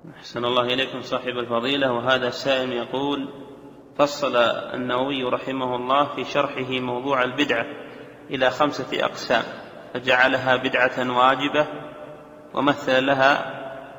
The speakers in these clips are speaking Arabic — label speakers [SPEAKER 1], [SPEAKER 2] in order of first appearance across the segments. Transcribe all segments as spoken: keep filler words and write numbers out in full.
[SPEAKER 1] أحسن الله إليكم صاحب الفضيلة. وهذا السائل يقول: فصل النووي رحمه الله في شرحه موضوع البدعة إلى خمسة أقسام، فجعلها بدعة واجبة ومثل لها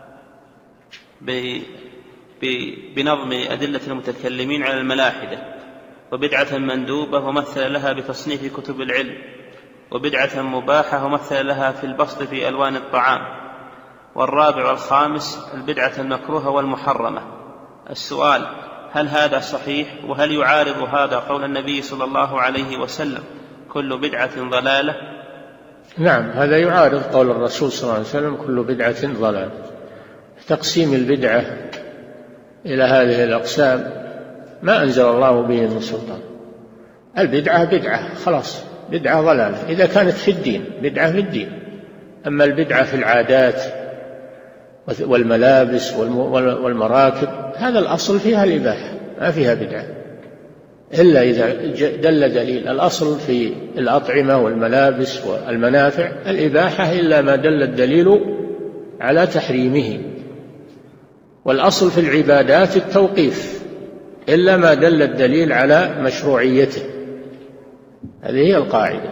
[SPEAKER 1] بنظم أدلة المتكلمين على الملاحدة، وبدعة مندوبة ومثل لها بتصنيف كتب العلم، وبدعة مباحة ومثل لها في البسط في ألوان الطعام، والرابع والخامس البدعة المكروهة والمحرمة. السؤال: هل هذا صحيح؟ وهل يعارض هذا قول النبي صلى الله عليه وسلم: كل بدعة ضلالة؟
[SPEAKER 2] نعم، هذا يعارض قول الرسول صلى الله عليه وسلم: كل بدعة ضلالة. تقسيم البدعة إلى هذه الأقسام ما أنزل الله به من سلطان. البدعة بدعة خلاص، بدعة ضلالة إذا كانت في الدين، بدعة في الدين. أما البدعة في العادات والملابس والمراكب هذا الأصل فيها الإباحة، ما فيها بدعة إلا إذا دل دليل. الأصل في الأطعمة والملابس والمنافع الإباحة إلا ما دل الدليل على تحريمه. والأصل في العبادات التوقيف إلا ما دل الدليل على مشروعيته. هذه هي القاعدة.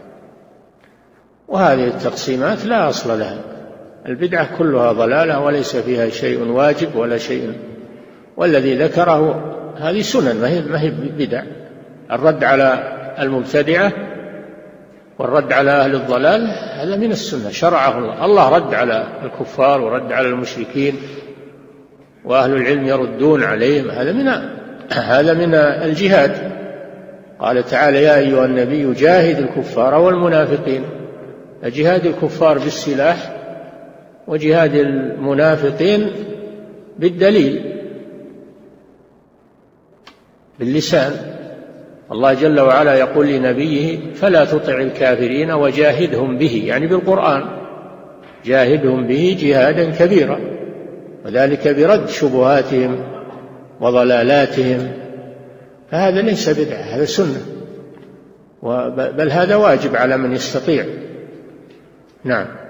[SPEAKER 2] وهذه التقسيمات لا أصل لها. البدعة كلها ضلالة وليس فيها شيء واجب ولا شيء، والذي ذكره هذه سنن ما هي بدع. الرد على المبتدعة والرد على أهل الضلال هذا من السنة، شرعه الله. الله رد على الكفار ورد على المشركين، وأهل العلم يردون عليهم. هذا من هذا من الجهاد. قال تعالى: يا أيها النبي جاهد الكفار والمنافقين. جهاد الكفار بالسلاح وجهاد المنافقين بالدليل باللسان. الله جل وعلا يقول لنبيه: فلا تطع الكافرين وجاهدهم به، يعني بالقرآن، جاهدهم به جهادا كبيرا، وذلك برد شبهاتهم وضلالاتهم. فهذا ليس بدعة، هذا سنة، بل هذا واجب على من يستطيع. نعم.